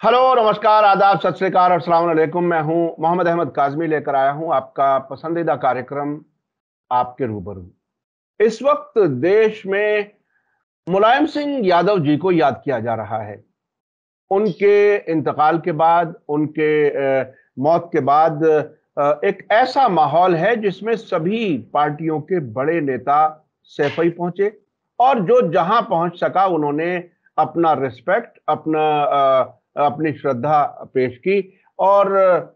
Hello, नमस्कार, आदाब, सत श्री अकाल और अस्सलाम वालेकुम। मैं हूं मोहम्मद अहमद काज़मी, लेकर आया हूं आपका पसंदीदा कार्यक्रम आपके रूबरू। इस वक्त देश में मुलायम सिंह यादव जी को याद किया जा रहा है। उनके इंतकाल के बाद, उनके मौत के बाद एक ऐसा माहौल है जिसमें सभी पार्टियों के बड़े नेता सैफई पहुंचे और जो जहां पहुंच सका उन्होंने अपना रिस्पेक्ट, अपनी श्रद्धा पेश की। और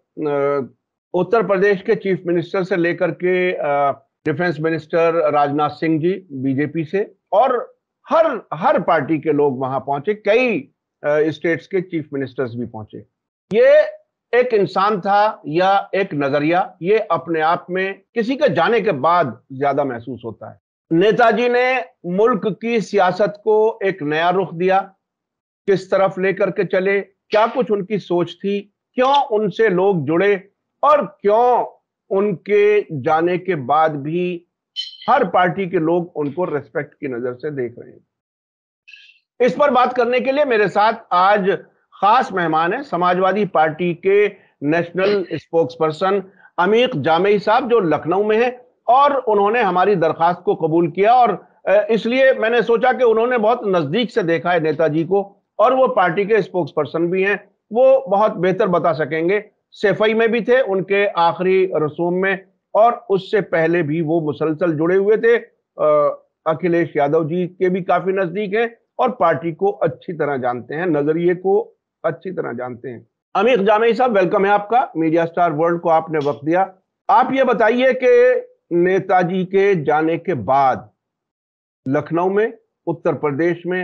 उत्तर प्रदेश के चीफ मिनिस्टर से लेकर के डिफेंस मिनिस्टर राजनाथ सिंह जी बीजेपी से, और हर हर पार्टी के लोग वहां पहुंचे। कई स्टेट्स के चीफ मिनिस्टर्स भी पहुंचे। ये एक इंसान था या एक नजरिया, ये अपने आप में किसी के जाने के बाद ज्यादा महसूस होता है। नेताजी ने मुल्क की सियासत को एक नया रुख दिया। किस तरफ लेकर के चले, क्या कुछ उनकी सोच थी, क्यों उनसे लोग जुड़े और क्यों उनके जाने के बाद भी हर पार्टी के लोग उनको रिस्पेक्ट की नजर से देख रहे हैं। इस पर बात करने के लिए मेरे साथ आज खास मेहमान हैं, समाजवादी पार्टी के नेशनल स्पोक्सपर्सन अमीक जामेई साहब, जो लखनऊ में हैं। और उन्होंने हमारी दरखास्त को कबूल किया और इसलिए मैंने सोचा कि उन्होंने बहुत नजदीक से देखा है नेताजी को और वो पार्टी के स्पोक्सपर्सन भी हैं, वो बहुत बेहतर बता सकेंगे। सैफई में भी थे, उनके आखिरी रसूम में, और उससे पहले भी वो मुसलसल जुड़े हुए थे। अखिलेश यादव जी के भी काफी नजदीक हैं और पार्टी को अच्छी तरह जानते हैं, नजरिए को अच्छी तरह जानते हैं। अमीक जामेई साहब, वेलकम है आपका। मीडिया स्टार वर्ल्ड को आपने वक्त दिया। आप ये बताइए कि नेताजी के जाने के बाद लखनऊ में, उत्तर प्रदेश में,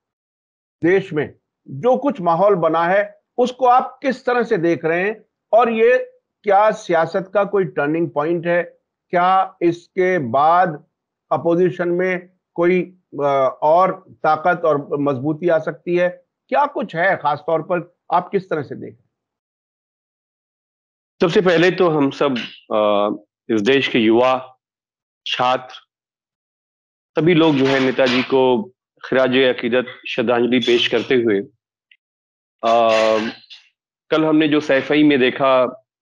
देश में जो कुछ माहौल बना है उसको आप किस तरह से देख रहे हैं? और ये क्या सियासत का कोई टर्निंग पॉइंट है? क्या इसके बाद अपोजिशन में कोई और ताकत और मजबूती आ सकती है? क्या कुछ है खास तौर पर, आप किस तरह से देख रहे सबसे पहले तो हम सब इस देश के युवा, छात्र, सभी लोग जो है नेताजी को खिराज अकीदत श्रद्धांजलि पेश करते हुए कल हमने जो सैफई में देखा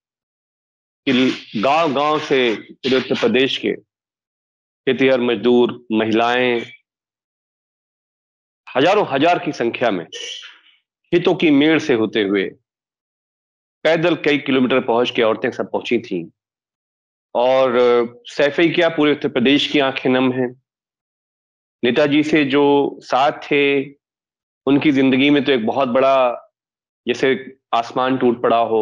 कि गांव गांव से पूरे उत्तर प्रदेश के खेतिहर मजदूर, महिलाएं हजारों हजार की संख्या में खेतों की मेड़ से होते हुए पैदल कई किलोमीटर पहुंच के औरतें सब पहुंची थीं। और सैफई क्या, पूरे उत्तर प्रदेश की आंखें नम हैं। नेताजी से जो साथ थे, उनकी जिंदगी में तो एक बहुत बड़ा, जैसे आसमान टूट पड़ा हो।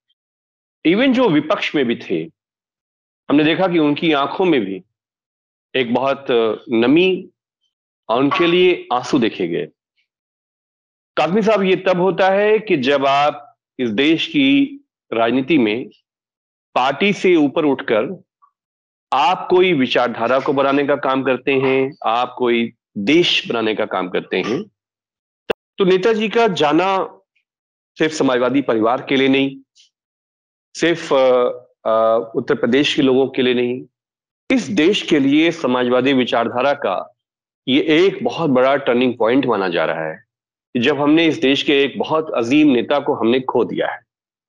इवन जो विपक्ष में भी थे, हमने देखा कि उनकी आंखों में भी एक बहुत नमी और उनके लिए आंसू देखे गए। काज़मी साहब, ये तब होता है कि जब आप इस देश की राजनीति में पार्टी से ऊपर उठकर आप कोई विचारधारा को बनाने का काम करते हैं, आप कोई देश बनाने का काम करते हैं। तो नेताजी का जाना सिर्फ समाजवादी परिवार के लिए नहीं, सिर्फ उत्तर प्रदेश के लोगों के लिए नहीं, इस देश के लिए समाजवादी विचारधारा का ये एक बहुत बड़ा टर्निंग पॉइंट माना जा रहा है, जब हमने इस देश के एक बहुत अजीम नेता को हमने खो दिया है।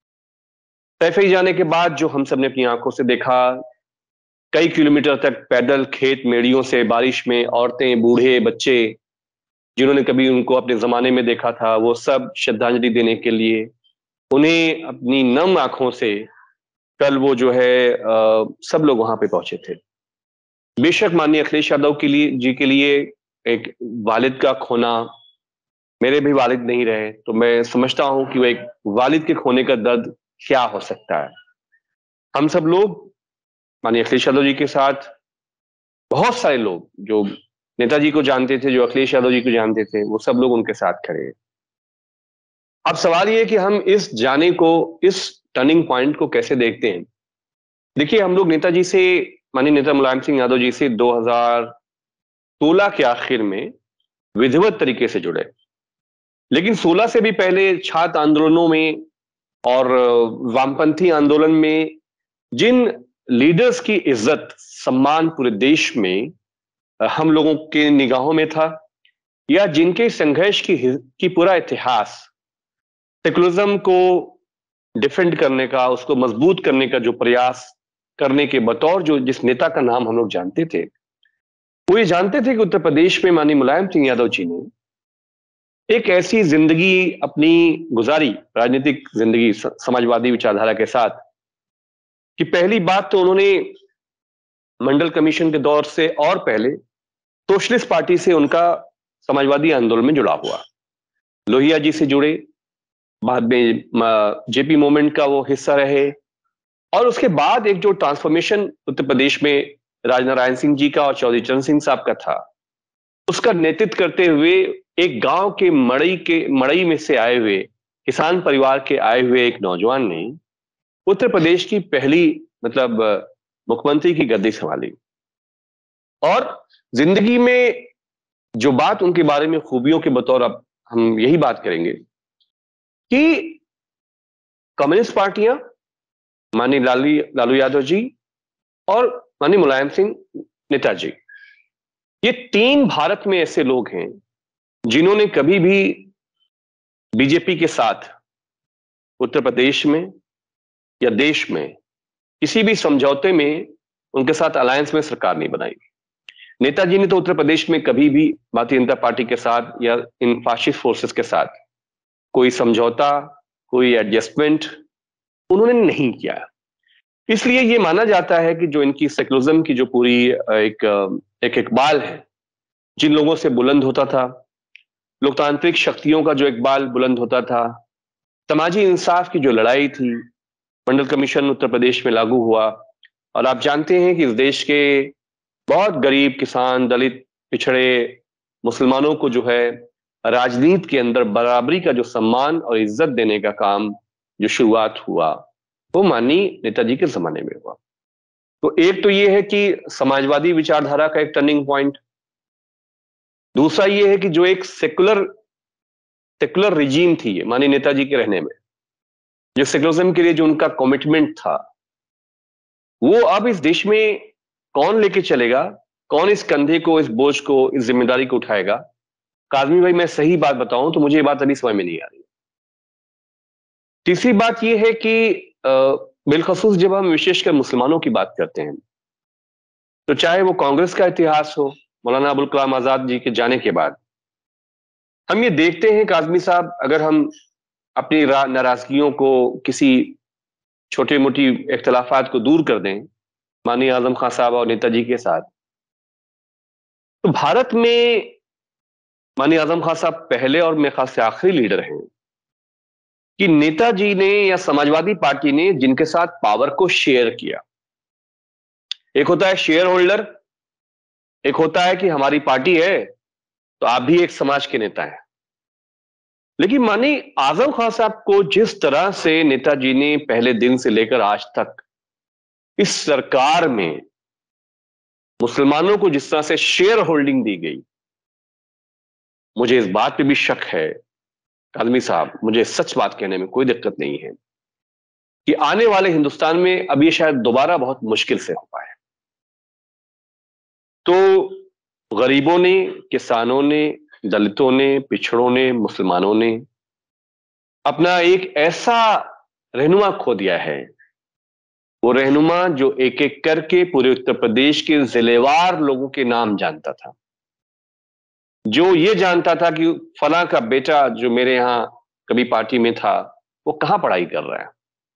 सैफई जाने के बाद जो हम सब ने अपनी आंखों से देखा, कई किलोमीटर तक पैदल खेत मेड़ियों से बारिश में औरतें, बूढ़े, बच्चे, जिन्होंने कभी उनको अपने जमाने में देखा था, वो सब श्रद्धांजलि देने के लिए उन्हें अपनी नम आंखों से कल वो जो है सब लोग वहां पे पहुंचे थे। बेशक माननीय अखिलेश यादव के लिए जी के लिए एक वालिद का खोना, मेरे भी वालिद नहीं रहे, तो मैं समझता हूं कि वो एक वालिद के खोने का दर्द क्या हो सकता है। हम सब लोग माननीय अखिलेश यादव जी के साथ, बहुत सारे लोग जो नेताजी को जानते थे, जो अखिलेश यादव जी को जानते थे, वो सब लोग उनके साथ खड़े हैं। अब सवाल ये है कि हम इस जाने को, इस टर्निंग पॉइंट को कैसे देखते हैं। देखिए, हम लोग नेताजी से, माननीय नेता मुलायम सिंह यादव जी से 2016 के आखिर में विधिवत तरीके से जुड़े, लेकिन 16 से भी पहले छात्र आंदोलनों में और वामपंथी आंदोलन में जिन लीडर्स की इज्जत, सम्मान पूरे देश में हम लोगों के निगाहों में था, या जिनके संघर्ष की पूरा इतिहास सेकुलरिज्म को डिफेंड करने का, उसको मजबूत करने का जो प्रयास करने के बतौर जो जिस नेता का नाम हम लोग जानते थे, वो ये जानते थे कि उत्तर प्रदेश में माननीय मुलायम सिंह यादव जी ने एक ऐसी जिंदगी अपनी गुजारी, राजनीतिक जिंदगी समाजवादी विचारधारा के साथ, कि पहली बात तो उन्होंने मंडल कमीशन के दौर से और पहले सोशलिस्ट पार्टी से उनका समाजवादी आंदोलन में जुड़ा हुआ, लोहिया जी से जुड़े, बाद में जेपी मूवमेंट का वो हिस्सा रहे, और उसके बाद एक जो ट्रांसफॉर्मेशन उत्तर प्रदेश में राजनारायण सिंह जी का और चौधरी चरण सिंह साहब का था, उसका नेतृत्व करते हुए एक गांव के मड़ई में से आए हुए किसान परिवार के आए हुए एक नौजवान ने उत्तर प्रदेश की पहली मतलब मुख्यमंत्री की गद्दी संभाली। और जिंदगी में जो बात उनके बारे में खूबियों के बतौर अब हम यही बात करेंगे कि कम्युनिस्ट पार्टियां, माननीय लालू यादव जी और माननीय मुलायम सिंह नेताजी, ये तीन भारत में ऐसे लोग हैं जिन्होंने कभी भी बीजेपी के साथ उत्तर प्रदेश में या देश में किसी भी समझौते में उनके साथ अलायंस में सरकार नहीं बनाई। नेताजी ने तो उत्तर प्रदेश में कभी भी भारतीय जनता पार्टी के साथ या इन फाशिस्ट फोर्सेस के साथ कोई समझौता, कोई एडजस्टमेंट उन्होंने नहीं किया। इसलिए यह माना जाता है कि जो इनकी सेकुलरिज्म की जो पूरी एक इकबाल है, जिन लोगों से बुलंद होता था, लोकतांत्रिक शक्तियों का जो इकबाल बुलंद होता था, समाजी इंसाफ की जो लड़ाई थी, मंडल कमीशन उत्तर प्रदेश में लागू हुआ, और आप जानते हैं कि इस देश के बहुत गरीब किसान, दलित, पिछड़े मुसलमानों को जो है राजनीति के अंदर बराबरी का जो सम्मान और इज्जत देने का काम जो शुरुआत हुआ, वो माननीय नेताजी के जमाने में हुआ। तो एक तो ये है कि समाजवादी विचारधारा का एक टर्निंग पॉइंट, दूसरा ये है कि जो एक सेकुलर रिजीम थी माननीय नेताजी के रहने में, जो सेकुलरिज्म के लिए जो उनका कमिटमेंट था, वो अब इस देश में कौन लेके चलेगा, कौन इस कंधे को, इस बोझ को, इस जिम्मेदारी को उठाएगा। काजमी भाई, मैं सही बात बताऊं तो मुझे ये बात अभी समझ में नहीं आ रही। तीसरी बात यह है कि बिलखसूस जब हम विशेषकर मुसलमानों की बात करते हैं, तो चाहे वो कांग्रेस का इतिहास हो, मौलाना अबुल कलाम आजाद जी के जाने के बाद, हम ये देखते हैं काजमी साहब, अगर हम अपनी नाराजगियों को, किसी छोटे मोटी इख्तलाफात को दूर कर दें माननीय आजम खान साहब और नेताजी के साथ, तो भारत में माननीय आजम खान साहब पहले और मेरे ख्याल से आखिरी लीडर हैं कि नेताजी ने या समाजवादी पार्टी ने जिनके साथ पावर को शेयर किया। एक होता है शेयर होल्डर, एक होता है कि हमारी पार्टी है तो आप भी एक समाज के नेता हैं। लेकिन माननीय आजम खान साहब को जिस तरह से नेताजी ने पहले दिन से लेकर आज तक इस सरकार में मुसलमानों को जिस तरह से शेयर होल्डिंग दी गई, मुझे इस बात पे भी शक है काजमी साहब, मुझे सच बात कहने में कोई दिक्कत नहीं है कि आने वाले हिंदुस्तान में अब ये शायद दोबारा बहुत मुश्किल से हो पाए। तो गरीबों ने, किसानों ने, दलितों ने, पिछड़ों ने, मुसलमानों ने अपना एक ऐसा रहनुमा खो दिया है, वो रहनुमा जो एक एक करके पूरे उत्तर प्रदेश के जिलेवार लोगों के नाम जानता था, जो ये जानता था कि फलां का बेटा जो मेरे यहां कभी पार्टी में था वो कहां पढ़ाई कर रहा है।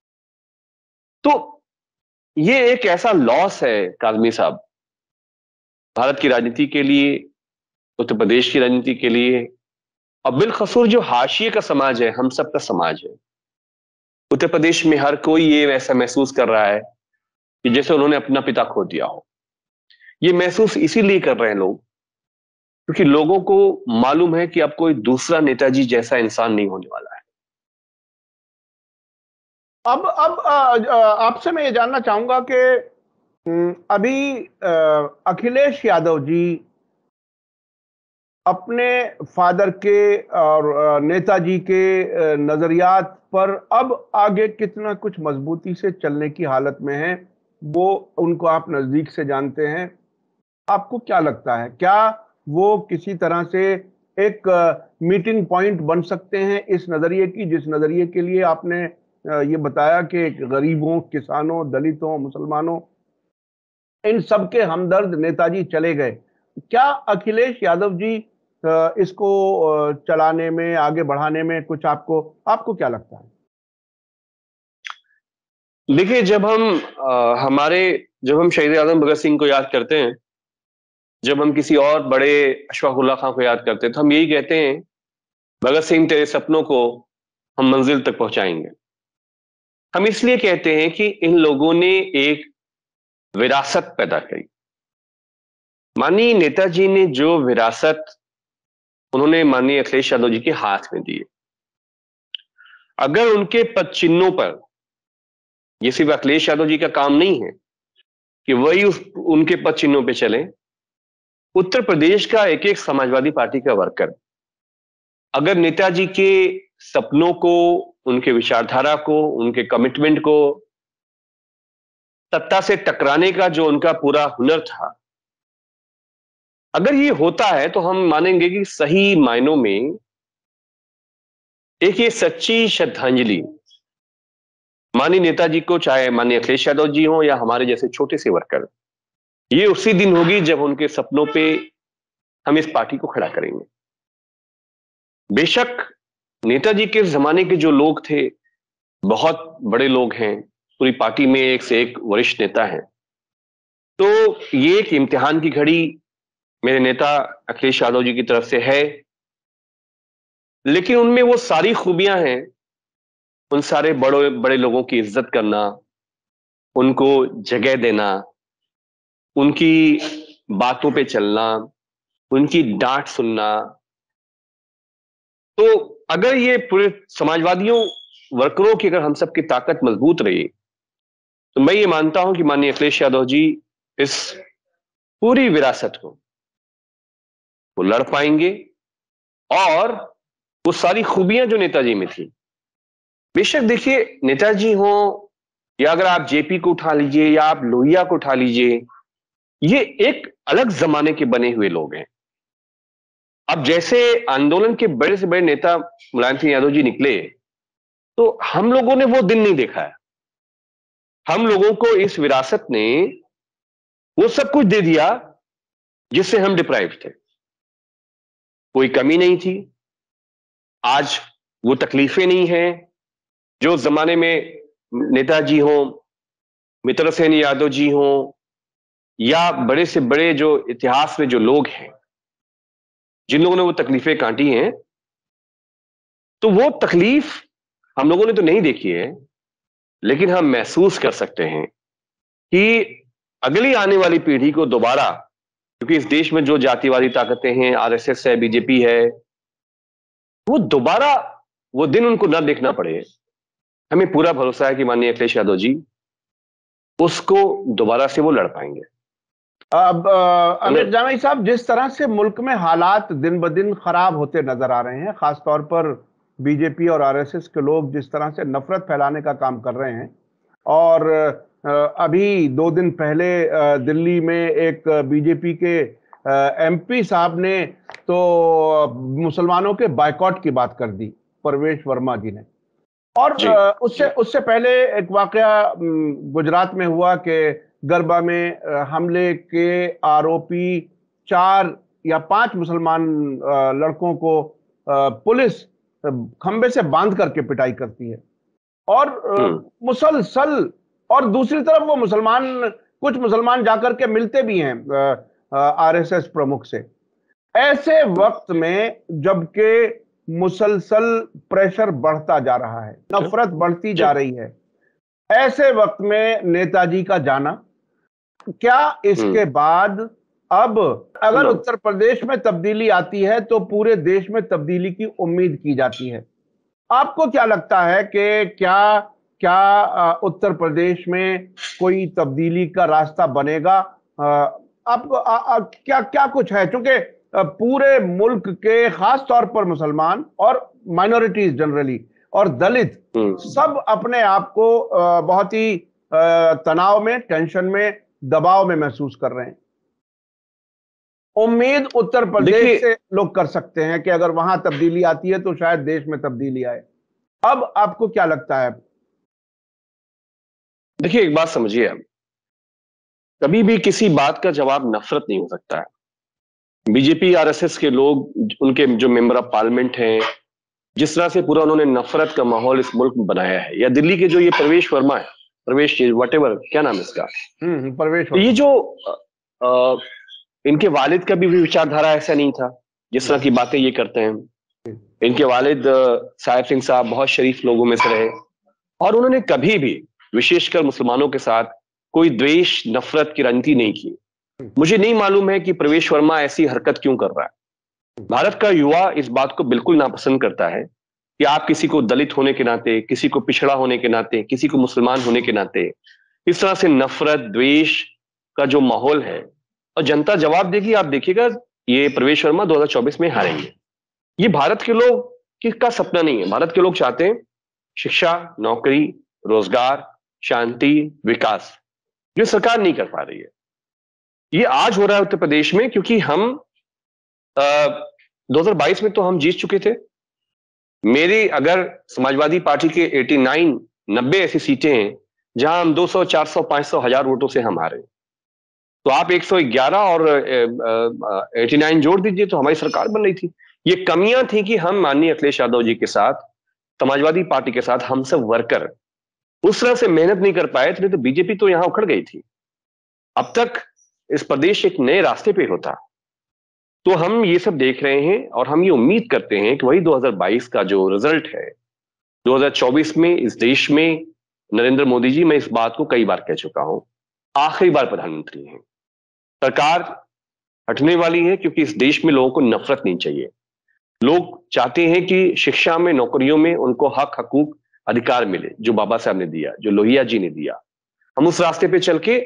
तो ये एक ऐसा लॉस है काजमी साहब, भारत की राजनीति के लिए, उत्तर प्रदेश की राजनीति के लिए, और बिलखसूस जो हाशिए का समाज है, हम सब का समाज है। उत्तर प्रदेश में हर कोई ये ऐसा महसूस कर रहा है कि जैसे उन्होंने अपना पिता खो दिया हो। ये महसूस इसीलिए कर रहे हैं लोग क्योंकि लोगों को मालूम है कि अब कोई दूसरा नेताजी जैसा इंसान नहीं होने वाला है। अब आपसे मैं ये जानना चाहूंगा कि अभी अखिलेश यादव जी अपने फादर के और नेताजी के नजरियात पर अब आगे कितना कुछ मजबूती से चलने की हालत में हैं, वो उनको आप नजदीक से जानते हैं, आपको क्या लगता है, क्या वो किसी तरह से एक मीटिंग पॉइंट बन सकते हैं इस नजरिए की, जिस नजरिए के लिए आपने ये बताया कि गरीबों, किसानों, दलितों, मुसलमानों, इन सब के हमदर्द नेताजी चले गए। क्या अखिलेश यादव जी इसको चलाने में, आगे बढ़ाने में कुछ आपको आपको क्या लगता है? देखिए, जब हम शहीद आजम भगत सिंह को याद करते हैं, जब हम किसी और बड़े अशफाक उल्लाह खां को याद करते हैं, तो हम यही कहते हैं, भगत सिंह तेरे सपनों को हम मंजिल तक पहुंचाएंगे। हम इसलिए कहते हैं कि इन लोगों ने एक विरासत पैदा की। माननीय नेताजी ने जो विरासत उन्होंने माननीय अखिलेश यादव जी के हाथ में दी है, अगर उनके पद चिन्हों पर, ये सिर्फ अखिलेश यादव जी का काम नहीं है कि वही उनके पद चिन्हों पे चले। उत्तर प्रदेश का एक एक समाजवादी पार्टी का वर्कर अगर नेताजी के सपनों को, उनके विचारधारा को, उनके कमिटमेंट को, सत्ता से टकराने का जो उनका पूरा हुनर था, अगर ये होता है तो हम मानेंगे कि सही मायनों में एक ये सच्ची श्रद्धांजलि माननीय नेताजी को, चाहे माननीय अखिलेश यादव जी हो या हमारे जैसे छोटे से वर्कर, ये उसी दिन होगी जब उनके सपनों पे हम इस पार्टी को खड़ा करेंगे। बेशक नेताजी के जमाने के जो लोग थे, बहुत बड़े लोग हैं, पूरी पार्टी में एक से एक वरिष्ठ नेता हैं, तो ये एक इम्तिहान की घड़ी मेरे नेता अखिलेश यादव जी की तरफ से है, लेकिन उनमें वो सारी खूबियां हैं, उन सारे बड़े बड़े लोगों की इज्जत करना, उनको जगह देना, उनकी बातों पे चलना, उनकी डांट सुनना। तो अगर ये पूरे समाजवादियों, वर्करों की अगर हम सबकी ताकत मजबूत रही, तो मैं ये मानता हूं कि माननीय अखिलेश यादव जी इस पूरी विरासत को वो लड़ पाएंगे, और वो सारी खूबियां जो नेताजी में थी, बेशक देखिए नेताजी हो या अगर आप जेपी को उठा लीजिए या आप लोहिया को उठा लीजिए, ये एक अलग जमाने के बने हुए लोग हैं। अब जैसे आंदोलन के बड़े से बड़े नेता मुलायम सिंह यादव जी निकले, तो हम लोगों ने वो दिन नहीं देखा है। हम लोगों को इस विरासत ने वो सब कुछ दे दिया जिससे हम डिप्राइव थे, कोई कमी नहीं थी। आज वो तकलीफें नहीं हैं जो जमाने में नेताजी हो, मित्रसेन यादव जी हो, या बड़े से बड़े जो इतिहास में जो लोग हैं, जिन लोगों ने वो तकलीफें काटी हैं, तो वो तकलीफ हम लोगों ने तो नहीं देखी है, लेकिन हम महसूस कर सकते हैं कि अगली आने वाली पीढ़ी को दोबारा, क्योंकि इस देश में जो जातिवादी ताकतें हैं, आरएसएस है, बीजेपी है, वो दोबारा वो दिन उनको ना देखना पड़े। हमें पूरा भरोसा है कि माननीय अखिलेश यादव जी उसको दोबारा से वो लड़ पाएंगे। अब अमिर जावेद साहब, जिस तरह से मुल्क में हालात दिन ब दिन खराब होते नजर आ रहे हैं, खासतौर पर बीजेपी और आरएसएस के लोग जिस तरह से नफरत फैलाने का काम कर रहे हैं, और अभी 2 दिन पहले दिल्ली में एक बीजेपी के एमपी साहब ने तो मुसलमानों के बायकॉट की बात कर दी, परवेश वर्मा जी ने। और उससे उससे पहले एक वाकया गुजरात में हुआ कि गरबा में हमले के आरोपी 4 या 5 मुसलमान लड़कों को पुलिस खंबे से बांध करके पिटाई करती है, और मुसलसल, और दूसरी तरफ वो कुछ मुसलमान जाकर के मिलते भी हैं आरएसएस प्रमुख से। ऐसे वक्त में जबकि मुसलसल प्रेशर बढ़ता जा रहा है, नफरत बढ़ती जा रही है, ऐसे वक्त में नेताजी का जाना, क्या इसके बाद अब अगर उत्तर प्रदेश में तब्दीली आती है तो पूरे देश में तब्दीली की उम्मीद की जाती है? आपको क्या लगता है कि क्या उत्तर प्रदेश में कोई तब्दीली का रास्ता बनेगा? आपको क्या क्या कुछ है, क्योंकि पूरे मुल्क के खास तौर पर मुसलमान और माइनॉरिटीज जनरली और दलित सब अपने आप को बहुत ही तनाव में, टेंशन में, दबाव में महसूस कर रहे हैं। उम्मीद उत्तर प्रदेश देखिए से लोग कर सकते हैं कि अगर वहां तब्दीली आती है तो शायद देश में तब्दीली आए। अब आपको क्या लगता है? देखिए एक बात समझिए, आप कभी भी किसी बात का जवाब नफरत नहीं हो सकता है। बीजेपी आरएसएस के लोग, उनके जो मेंबर ऑफ पार्लियामेंट हैं, जिस तरह से पूरा उन्होंने नफरत का माहौल इस मुल्क में बनाया है, या दिल्ली के जो ये प्रवेश वर्मा है, प्रवेश वट एवर क्या नाम है इसका, प्रवेश तो ये वर्मा। जो अ, इनके वालिद का भी विचारधारा ऐसा नहीं था जिस तरह की बातें ये करते हैं। इनके वालिद साहिब सिंह साहब बहुत शरीफ लोगों में से रहे, और उन्होंने कभी भी विशेषकर मुसलमानों के साथ कोई द्वेष नफरत की राजनीति नहीं की। मुझे नहीं मालूम है कि प्रवेश वर्मा ऐसी हरकत क्यों कर रहा है। भारत का युवा इस बात को बिल्कुल नापसंद करता है कि आप किसी को दलित होने के नाते, किसी को पिछड़ा होने के नाते, किसी को मुसलमान होने के नाते इस तरह से नफरत द्वेष का जो माहौल है, और जनता जवाब देगी। आप देखिएगा, ये प्रवेश वर्मा 2024 में हारेंगे। ये भारत के लोग का सपना नहीं है। भारत के लोग चाहते हैं शिक्षा, नौकरी, रोजगार, शांति, विकास, जो सरकार नहीं कर पा रही है। ये आज हो रहा है उत्तर प्रदेश में, क्योंकि हम 2022 में तो हम जीत चुके थे। मेरी अगर समाजवादी पार्टी के 89-90 ऐसी सीटें हैं जहां हम 200, 400, 500, 1000 वोटों से हम हारे, तो आप 111 और 89 जोड़ दीजिए तो हमारी सरकार बन रही थी। ये कमियां थी कि हम माननीय अखिलेश यादव जी के साथ, समाजवादी पार्टी के साथ, हम सब वर्कर उस तरह से मेहनत नहीं कर पाए थे, तो बीजेपी तो यहां उखड़ गई थी। अब तक इस प्रदेश एक नए रास्ते पे होता। तो हम ये सब देख रहे हैं और हम ये उम्मीद करते हैं कि वही 2022 का जो रिजल्ट है, 2024 में इस देश में नरेंद्र मोदी जी, मैं इस बात को कई बार कह चुका हूं, आखिरी बार प्रधानमंत्री हैं। सरकार हटने वाली है क्योंकि इस देश में लोगों को नफरत नहीं चाहिए। लोग चाहते हैं कि शिक्षा में, नौकरियों में उनको हक, हकूक, अधिकार मिले, जो बाबा साहब ने दिया, जो लोहिया जी ने दिया। हम उस रास्ते पे चल के,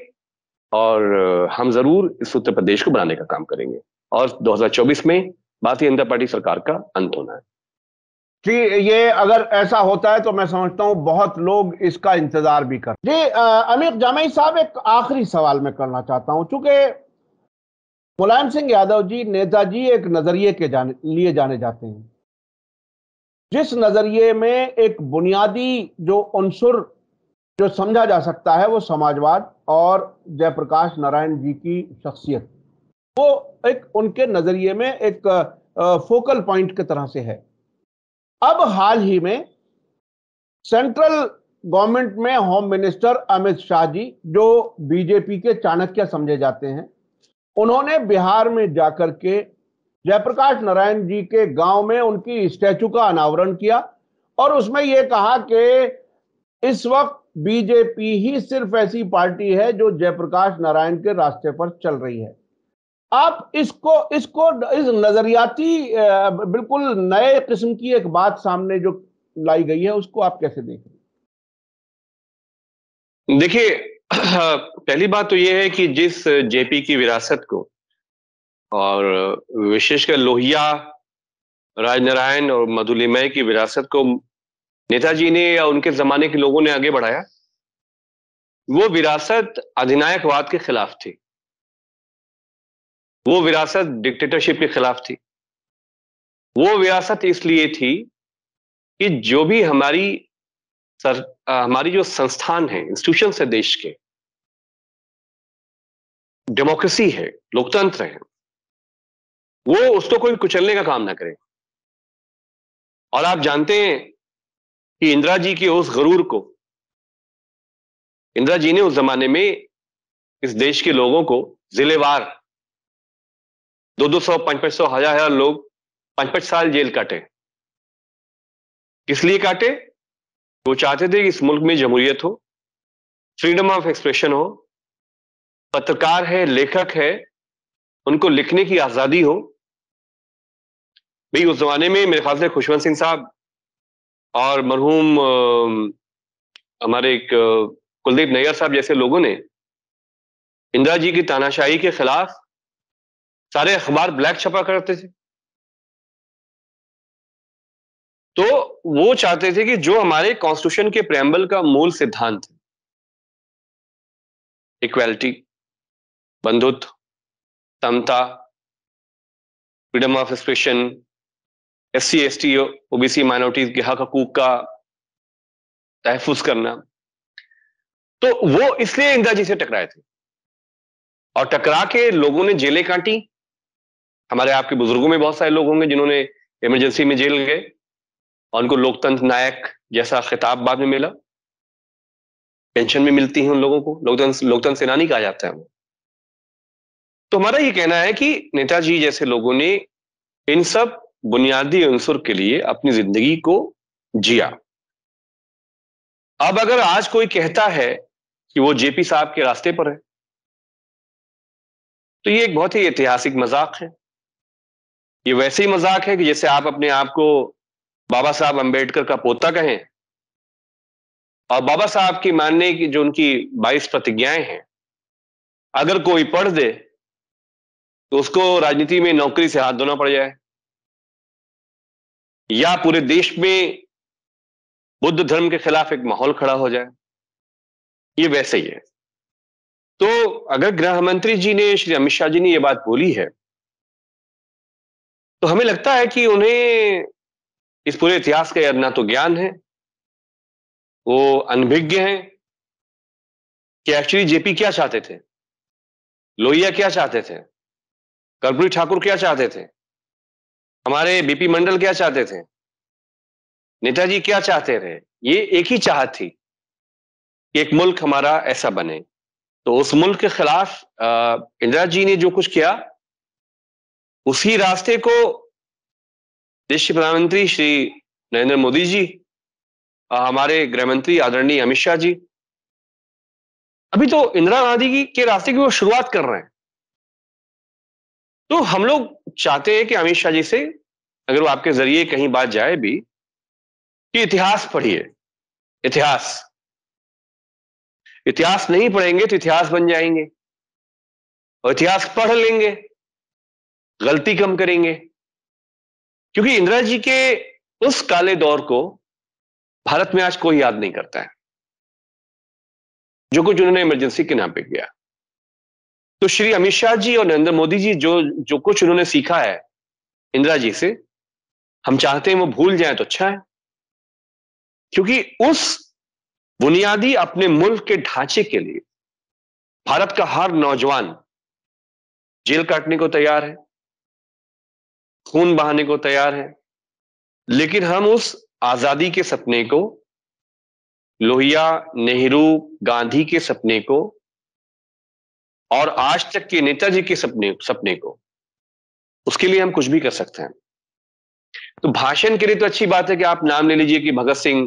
और हम जरूर इस उत्तर प्रदेश को बनाने का काम करेंगे, और 2024 में भारतीय जनता पार्टी सरकार का अंत होना है। जी, ये अगर ऐसा होता है तो मैं समझता हूं बहुत लोग इसका इंतजार भी कर। जी, अमीर जामई साहब, एक आखिरी सवाल मैं करना चाहता हूं। चूंकि मुलायम सिंह यादव जी नेताजी एक नजरिए के लिए जाने जाते हैं, जिस नजरिए में एक बुनियादी जो उनसुर जो समझा जा सकता है वो समाजवाद और जयप्रकाश नारायण जी की शख्सियत, वो एक उनके नजरिए में एक फोकल पॉइंट की तरह से है। अब हाल ही में सेंट्रल गवर्नमेंट में होम मिनिस्टर अमित शाह जी, जो बीजेपी के चाणक्य समझे जाते हैं, उन्होंने बिहार में जाकर के जयप्रकाश नारायण जी के गांव में उनकी स्टैचू का अनावरण किया और उसमें यह कहा कि इस वक्त बीजेपी ही सिर्फ ऐसी पार्टी है जो जयप्रकाश नारायण के रास्ते पर चल रही है। आप इसको इसको इस नजरियाती बिल्कुल नए किस्म की एक बात सामने जो लाई गई है, उसको आप कैसे देखें? देखिए, पहली बात तो यह है कि जिस जेपी की विरासत को, और विशेषकर लोहिया, राजनारायण और मधुलिमय की विरासत को नेताजी ने या उनके जमाने के लोगों ने आगे बढ़ाया, वो विरासत अधिनायकवाद के खिलाफ थी। वो विरासत डिक्टेटरशिप के खिलाफ थी। वो विरासत इसलिए थी कि जो भी हमारी जो संस्थान है, इंस्टीट्यूशन है देश के, डेमोक्रेसी है, लोकतंत्र है, वो उसको कोई कुचलने का काम ना करे। और आप जानते हैं कि इंदिरा जी के उस गरूर को, इंदिरा जी ने उस जमाने में इस देश के लोगों को जिलेवार 200-200, 500, 1000 लोग 5-5 साल जेल काटे। किस लिए काटे? वो चाहते थे कि इस मुल्क में जमहूरियत हो, फ्रीडम ऑफ एक्सप्रेशन हो, पत्रकार है, लेखक है, उनको लिखने की आजादी हो। भाई उस जमाने में मेरे ख्याल से खुशवंत सिंह साहब और मरहूम हमारे एक कुलदीप नैयर साहब जैसे लोगों ने इंदिरा जी की तानाशाही के खिलाफ सारे अखबार ब्लैक छपा करते थे। तो वो चाहते थे कि जो हमारे कॉन्स्टिट्यूशन के प्रेम्बल का मूल सिद्धांत है, इक्वालिटी, बंधुत्व, समता, freedom of expression, SC ST OBC minorities के हक हकूक का तहफुज करना। तो वो इसलिए इंदिरा जी से टकराए थे और टकरा के लोगों ने जेलें काटी। हमारे आपके बुजुर्गों में बहुत सारे लोग होंगे जिन्होंने इमरजेंसी में जेल गए और उनको लोकतंत्र नायक जैसा खिताब बाद में मिला, पेंशन भी मिलती है उन लोगों को, लोकतंत्र सेनानी कहा जाता है वो। तो हमारा ये कहना है कि नेताजी जैसे लोगों ने इन सब बुनियादी अंसुर के लिए अपनी जिंदगी को जिया। अब अगर आज कोई कहता है कि वो JP साहब के रास्ते पर है, तो ये एक बहुत ही ऐतिहासिक मजाक है। ये वैसे ही मजाक है कि जैसे आप अपने आप को बाबा साहब अंबेडकर का पोता कहें और बाबा साहब की मानने की जो उनकी 22 प्रतिज्ञाएं हैं अगर कोई पढ़ दे तो उसको राजनीति में नौकरी से हाथ धोना पड़ जाए, या पूरे देश में बुद्ध धर्म के खिलाफ एक माहौल खड़ा हो जाए। ये वैसे ही है। तो अगर गृह मंत्री जी ने, श्री अमित शाह जी ने, यह बात बोली है तो हमें लगता है कि उन्हें इस पूरे इतिहास का ना तो ज्ञान है, वो अनभिज्ञ हैं कि एक्चुअली JP क्या चाहते थे, लोहिया क्या चाहते थे, कर्पूरी ठाकुर क्या चाहते थे, हमारे BP मंडल क्या चाहते थे, नेताजी क्या चाहते थे। ये एक ही चाहत थी कि एक मुल्क हमारा ऐसा बने। तो उस मुल्क के खिलाफ इंदिरा जी ने जो कुछ किया, उसी रास्ते को देश के प्रधानमंत्री श्री नरेंद्र मोदी जी, हमारे गृह मंत्री आदरणीय अमित शाह जी, अभी तो इंदिरा गांधी की के रास्ते की वो शुरुआत कर रहे हैं। तो हम लोग चाहते हैं कि अमित शाह जी से, अगर वो आपके जरिए कहीं बात जाए भी, कि इतिहास पढ़िए। इतिहास इतिहास नहीं पढ़ेंगे तो इतिहास बन जाएंगे, और इतिहास पढ़ लेंगे गलती कम करेंगे। क्योंकि इंदिरा जी के उस काले दौर को भारत में आज कोई याद नहीं करता है, जो कुछ उन्होंने इमरजेंसी के नाम पे किया। तो श्री अमित शाह जी और नरेंद्र मोदी जी जो जो कुछ उन्होंने सीखा है इंदिरा जी से, हम चाहते हैं वो भूल जाए तो अच्छा है। क्योंकि उस बुनियादी अपने मुल्क के ढांचे के लिए भारत का हर नौजवान जेल काटने को तैयार है, खून बहाने को तैयार है, लेकिन हम उस आजादी के सपने को, लोहिया, नेहरू, गांधी के सपने को और आज तक के नेताजी के सपने को, उसके लिए हम कुछ भी कर सकते हैं। तो भाषण के लिए तो अच्छी बात है कि आप नाम ले लीजिए कि भगत सिंह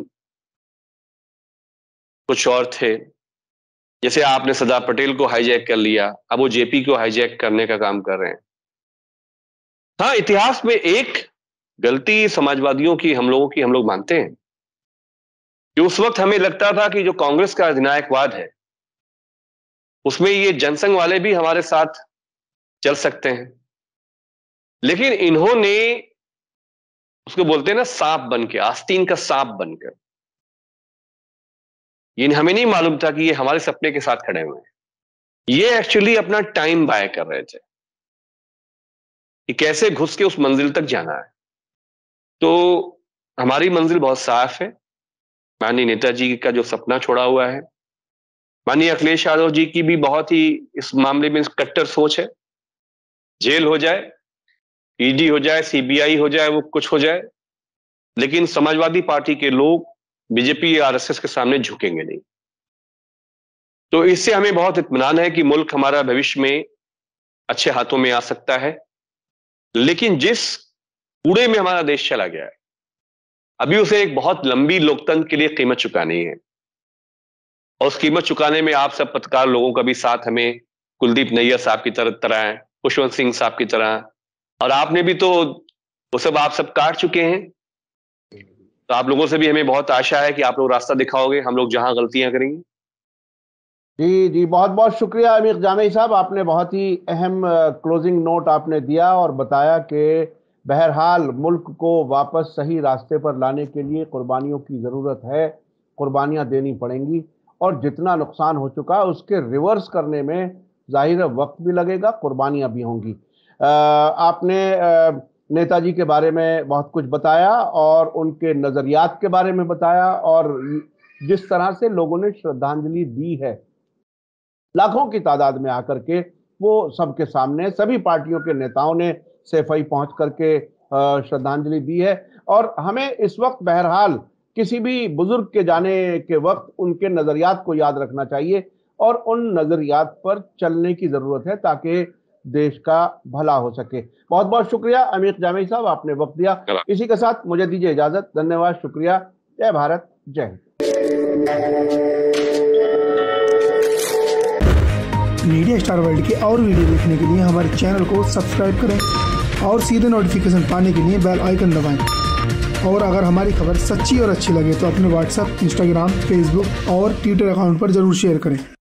कुछ और थे, जैसे आपने सरदार पटेल को हाईजैक कर लिया, अब वो JP को हाईजैक करने का काम कर रहे हैं। हाँ, इतिहास में एक गलती समाजवादियों की, हम लोग मानते हैं कि उस वक्त हमें लगता था कि जो कांग्रेस का अधिनायकवाद है उसमें ये जनसंघ वाले भी हमारे साथ चल सकते हैं, लेकिन इन्होंने उसको बोलते हैं ना सांप बन के, आस्तीन का सांप बनकर, ये हमें नहीं मालूम था कि ये हमारे सपने के साथ खड़े हुए हैं। ये एक्चुअली अपना टाइम बाय कर रहे थे कि कैसे घुस के उस मंजिल तक जाना है। तो हमारी मंजिल बहुत साफ है। माननीय नेताजी का जो सपना छोड़ा हुआ है, माननीय अखिलेश यादव जी की भी बहुत ही इस मामले में कट्टर सोच है। जेल हो जाए, ED हो जाए, CBI हो जाए, वो कुछ हो जाए, लेकिन समाजवादी पार्टी के लोग BJP या RSS के सामने झुकेंगे नहीं। तो इससे हमें बहुत इत्मीनान है कि मुल्क हमारा भविष्य में अच्छे हाथों में आ सकता है। लेकिन जिस कूड़े में हमारा देश चला गया है, अभी उसे एक बहुत लंबी लोकतंत्र के लिए कीमत चुकानी है, और उस कीमत चुकाने में आप सब पत्रकार लोगों का भी साथ हमें, कुलदीप नैयर साहब की तरह है, खुशवंत सिंह साहब की तरह, और आपने भी तो वो सब आप सब काट चुके हैं। तो आप लोगों से भी हमें बहुत आशा है कि आप लोग रास्ता दिखाओगे, हम लोग जहां गलतियां करेंगे। जी जी, बहुत बहुत शुक्रिया अमीर जामी साहब, आपने बहुत ही अहम क्लोजिंग नोट आपने दिया और बताया कि बहरहाल मुल्क को वापस सही रास्ते पर लाने के लिए कुर्बानियों की ज़रूरत है, कुर्बानियां देनी पड़ेंगी, और जितना नुकसान हो चुका है उसके रिवर्स करने में जाहिर है वक्त भी लगेगा, कुर्बानियां भी होंगी। आपने नेताजी के बारे में बहुत कुछ बताया और उनके नजरियात के बारे में बताया, और जिस तरह से लोगों ने श्रद्धांजलि दी है लाखों की तादाद में आकर के, वो सबके सामने सभी पार्टियों के नेताओं ने सैफई पहुंच करके श्रद्धांजलि दी है। और हमें इस वक्त बहरहाल किसी भी बुजुर्ग के जाने के वक्त उनके नजरियात को याद रखना चाहिए और उन नजरियात पर चलने की जरूरत है ताकि देश का भला हो सके। बहुत बहुत शुक्रिया अमीर जामी साहब, आपने वक्त दिया। इसी के साथ मुझे दीजिए इजाजत। धन्यवाद, शुक्रिया। जय भारत, जय हिंद। मीडिया स्टार वर्ल्ड के और वीडियो देखने के लिए हमारे चैनल को सब्सक्राइब करें और सीधे नोटिफिकेशन पाने के लिए बेल आइकन दबाएं। और अगर हमारी खबर सच्ची और अच्छी लगे तो अपने व्हाट्सएप, इंस्टाग्राम, फेसबुक और ट्विटर अकाउंट पर जरूर शेयर करें।